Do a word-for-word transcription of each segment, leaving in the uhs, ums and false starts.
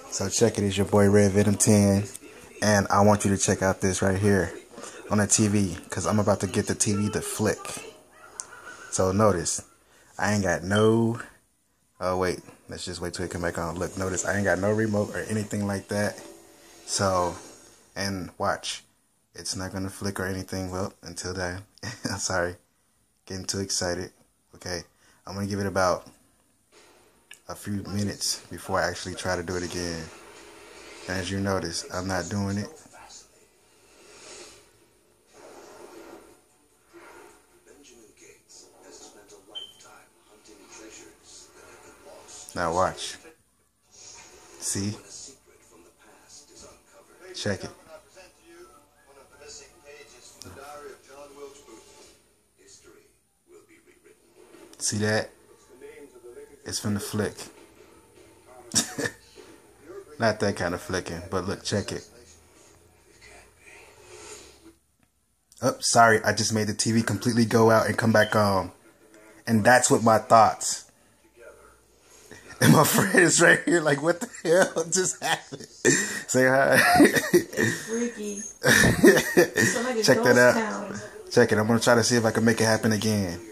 So check it, it's your boy Redvenom ten, and I want you to check out this right here on the T V, because I'm about to get the T V to flick. So notice, I ain't got no, oh wait, let's just wait till it come back on. Look, notice I ain't got no remote or anything like that. So, and watch, it's not going to flick or anything, well, until then. I'm sorry, getting too excited. Okay, I'm going to give it about a few minutes before I actually try to do it again. And as you notice, I'm not doing it. Now watch. See? Check it. See that? It's finna flick. Not that kind of flicking, but look, check it. Oh, sorry, I just made the T V completely go out and come back on. And that's what my thoughts. And my friend is right here like, what the hell just happened? Say hi. It's freaky. Like check that out. Town. Check it. I'm going to try to see if I can make it happen again.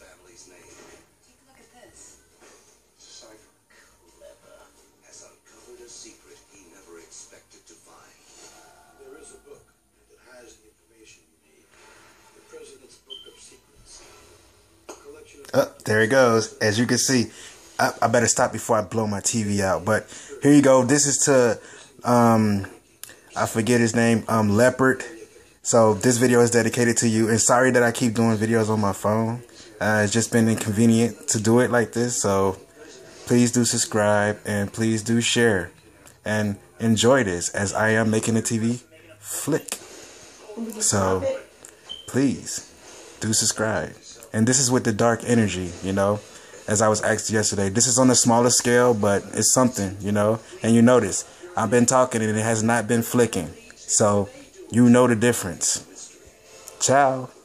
Oh, there it goes. As you can see, I, I better stop before I blow my T V out. But here you go. This is to, um, I forget his name, um, Leopard. So this video is dedicated to you. And sorry that I keep doing videos on my phone. Uh, it's just been inconvenient to do it like this. So please do subscribe and please do share and enjoy this as I am making the T V flick. So please do subscribe. And this is with the dark energy, you know, as I was asked yesterday. This is on a smaller scale, but it's something, you know. And you notice, I've been talking and it has not been flicking. So, you know the difference. Ciao.